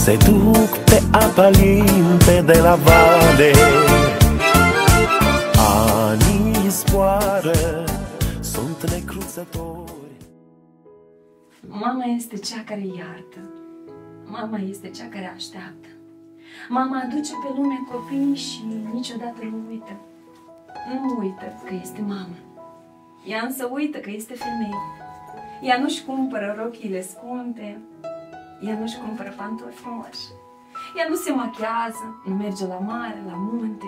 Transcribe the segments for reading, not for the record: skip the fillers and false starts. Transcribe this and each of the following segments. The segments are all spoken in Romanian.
se duc pe apa limpede la vale. Anii zboară, sunt necruțători. Mama este cea care iartă. Mama este cea care așteaptă. Mama aduce pe lume copii și niciodată nu uită. Nu uită că este mamă. Ea însă uită că este femeie. Ea nu-și cumpără rochile scumpe. Ea nu-și cumpără pantofi frumoși. Ea nu se machează, nu merge la mare, la munte.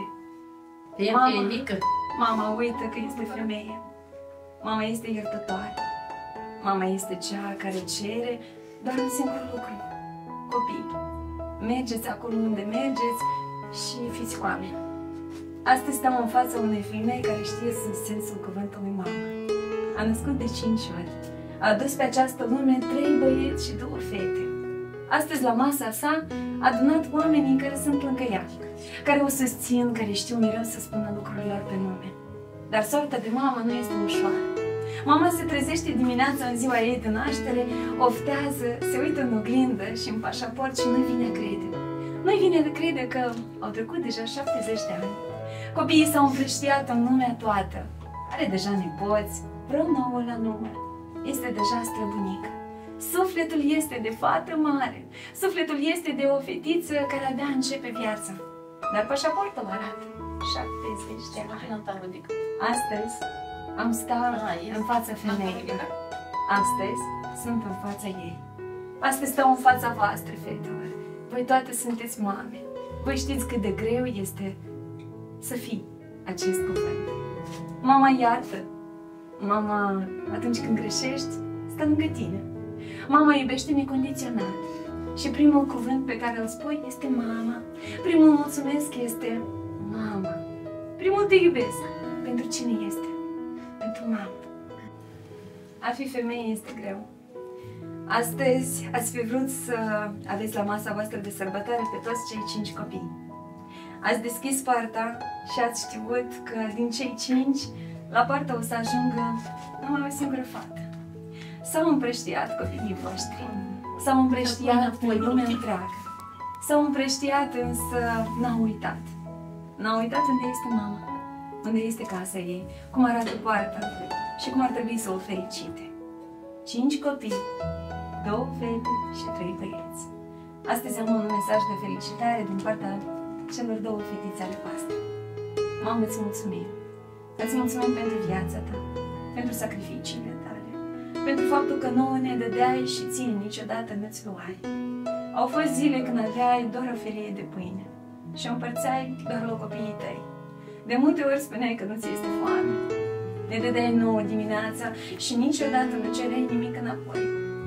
Mama uită că este femeie. Mama este iertătoare. Mama este cea care cere doar un singur lucru. Copii, mergeți acolo unde mergeți și fiți oameni. Astăzi stau în fața unei femei care știe sensul cuvântului mamă. A născut de 5 ori. A adus pe această lume 3 băieți și 2 fete. Astăzi, la masa sa, a adunat oamenii care sunt lângă ea, care o susțin, care știu mereu să spună lucrurilor pe nume. Dar soarta de mamă nu este ușoară. Mama se trezește dimineața în ziua ei de naștere, oftează, se uită în oglindă și în pașaport și nu-i vine crede. Nu-i vine de crede că au trecut deja 70 de ani. Copiii s-au împrăștiat în lumea toată. Are deja nepoți, vreo 9 la număr. Este deja străbunică. Sufletul este de fată mare. Sufletul este de o fetiță care abia începe viața. Dar pașaportul arată 70 de ani. Astăzi am stat în fața femeii. Astăzi sunt în fața ei. Astăzi stau în fața voastră, fetelor. Voi toate sunteți mame. Voi știți cât de greu este să fii acest cuvânt. Mama iartă. Mama, atunci când greșești, stă lângă tine. Mama iubește necondiționat. Și primul cuvânt pe care îl spui este mama. Primul mulțumesc este mama. Primul te iubesc. Pentru cine este? Pentru mama. A fi femeie este greu. Astăzi ați fi vrut să aveți la masa voastră de sărbătoare pe toți cei 5 copii. Ați deschis poarta și ați știut că din cei 5, la poartă o să ajungă numai o singură fată. S-au împrăștiat copiii voștri. S-au împrăștiat pe lumea întreagă. S-au împrăștiat, însă n-au uitat. N-au uitat unde este mama, unde este casa ei, cum arată poarta și cum ar trebui să o fericite. 5 copii, 2 fete și 3 băieți. Astăzi am un mesaj de felicitare din partea celor 2 fetițe ale voastre. Mamă, îți mulțumim! Îți mulțumim pentru viața ta, pentru sacrificiile tale, pentru faptul că nouă ne dădeai și ție niciodată nu-ți luai. Au fost zile când aveai doar o felie de pâine și o împărțeai doar la copiii tăi. De multe ori spuneai că nu ți este foame. Ne dădeai nouă dimineața și niciodată nu cereai nimic înapoi.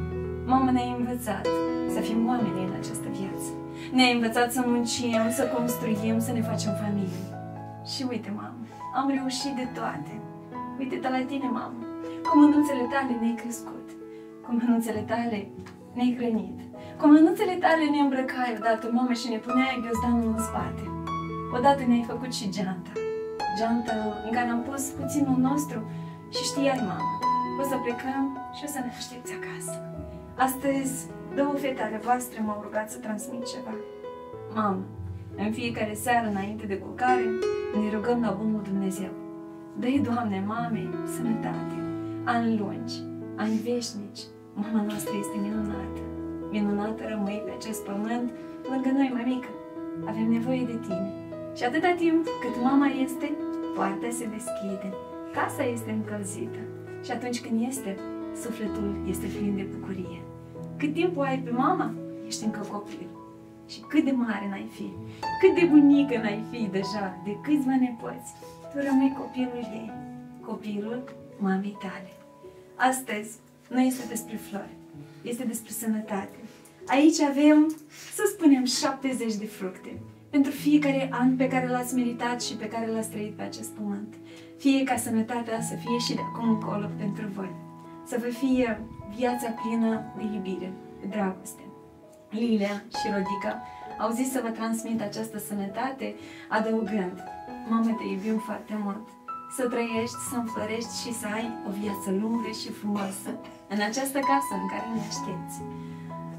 Mamă, ne-ai învățat să fim oameni în această viață. Ne-ai învățat să muncim, să construim, să ne facem familie. Și uite, mamă, am reușit de toate. Uite-te la tine, mamă, cu mânuțele tale ne-ai crescut, cu mânuțele tale ne-ai hrănit, cu mânuțele tale ne îmbrăcai odată, mamă, și ne puneai ghiozdanul în spate. Odată ne-ai făcut și geanta. Geanta în care am pus puținul nostru și știai, mamă, o să plecăm și o să ne aștepți acasă. Astăzi, 2 fete ale voastre m-au rugat să transmit ceva. Mamă, în fiecare seară înainte de culcare, ne rugăm la bunul Dumnezeu. Dă-i, Doamne, mamei, sănătate, ani lungi, ani veșnici. Mama noastră este minunată. Minunată rămâi pe acest pământ, lângă noi, mămică. Avem nevoie de tine. Și atâta timp cât mama este, poarta se deschide, casa este încălzită. Și atunci când este, sufletul este plin de bucurie. Cât timp o ai pe mama, ești încă copil. Și cât de mare n-ai fi, cât de bunică n-ai fi deja, de câțiva nepoți, tu rămâi copilul ei, copilul mamei tale. Astăzi nu este despre flori, este despre sănătate. Aici avem, să spunem, 70 de fructe. Pentru fiecare an pe care l-ați meritat și pe care l-ați trăit pe acest pământ. Fie ca sănătatea să fie și de acum încolo pentru voi. Să vă fie viața plină de iubire, de dragoste. Lilia și Rodica au zis să vă transmit această sănătate, adăugând: Mamă, te iubim foarte mult. Să trăiești, să înflorești și să ai o viață lungă și frumoasă în această casă în care ne aștepți.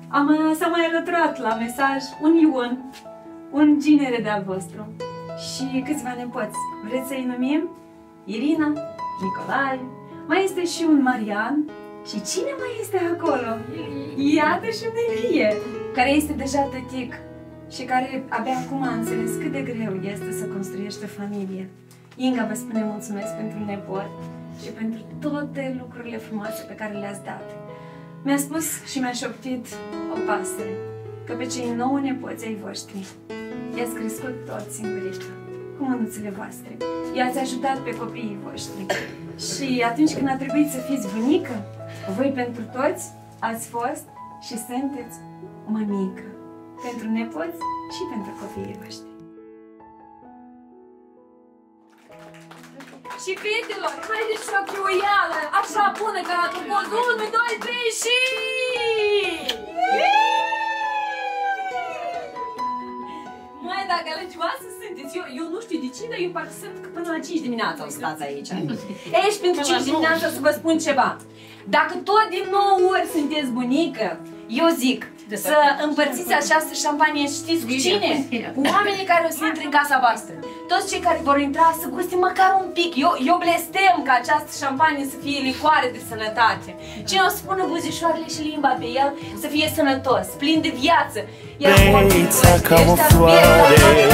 S-a mai alăturat la mesaj un Ion, un ginere de-al vostru și câțiva nepoți. Vreți să-i numim? Irina, Nicolae, mai este și un Marian și cine mai este acolo? Iată și un Elie, care este deja tătic și care abia acum a înțeles cât de greu este să construiești o familie. Inga vă spune mulțumesc pentru nepot și pentru toate lucrurile frumoase pe care le-ați dat. Mi-a spus și mi-a șoptit o pasăre că pe cei 9 nepoți ai voștri i-ați crescut toți singurică, cu mânuțele voastre. I-ați ajutat pe copiii voștri și atunci când a trebuit să fiți bunică, voi pentru toți ați fost și sunteți mămică, pentru nepoți și pentru copiii voștri. Și fetelor, haideți și o chioială, așa bună ca la tupos, 1, 2, 3 și... Măi, dacă alăgioasă sunteți, eu nu știu de ce, dar eu parcă sunt că până la 5 dimineața o stați aici. Ei, și pentru 5 dimineața să vă spun ceva. Dacă tot din 9 ori sunteți bunică, eu zic să împărțiți această șampanie, știți cu cine? Cu oamenii care o să intre în casa voastră. Toți cei care vor intra să guste măcar un pic. Eu blestem ca această șampanie să fie licoare de sănătate. Cine o să pună buzișoarele și limba pe el să fie sănătos, plin de viață. Beța ca o floare,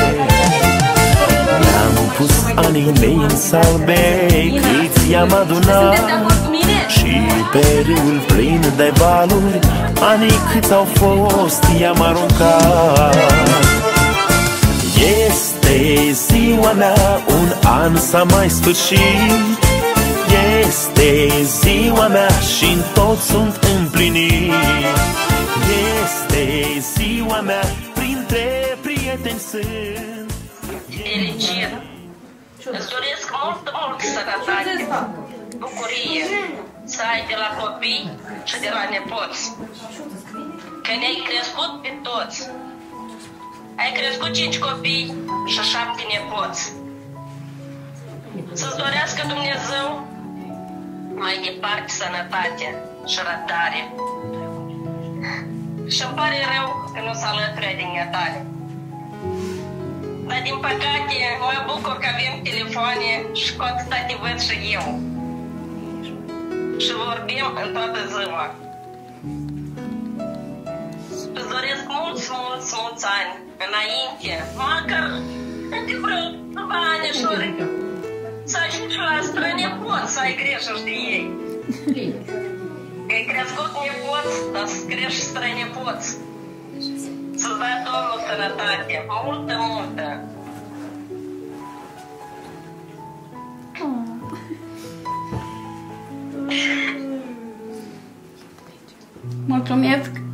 mi-am pus anii mei în salbe, câți i-am adunat și pe râul plin de valuri, anii câți au fost i-am aruncat. Este ziua mea, un an s-a mai sfârșit, este ziua mea și-n tot sunt împlinit. Este ziua mea, printre prieteni sunt. Eligir, îți doresc mult sănătate, bucurie, să ai de la copii și de la nepoți. Că ne-ai crescut pe toți. Ai crescut 5 copii și 7 nepoți. Să-ți dorească Dumnezeu mai departe sănătate și răbdare. Și-mi pare rău că nu s-a alături din tale. Dar din păcate mă bucur că avem telefoane și cu atâta te văd și eu. Și vorbim în toată ziua. Îți doresc mulți ani înainte, măcar de vreo câteva anișori, să ajungi la strănepoți, să ai grijă de ei. Că ai crescut nepoți, dar să crești strănepoți. Să-ți dai Domnul sănătate, multă. Mulțumesc